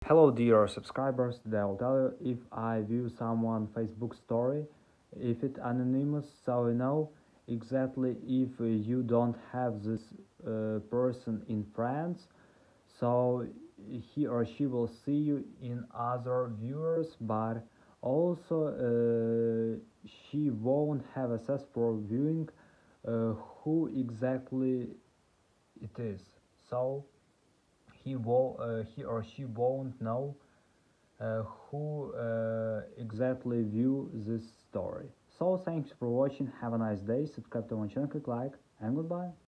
Hello, dear subscribers. Today I'll tell you if I view someone Facebook story, if it anonymous, so you know exactly if you don't have this person in friends, so he or she will see you in other viewers, but also she won't have access for viewing who exactly it is. So he or she won't know who exactly view this story. So thanks for watching, have a nice day, subscribe to my channel, click like, and goodbye.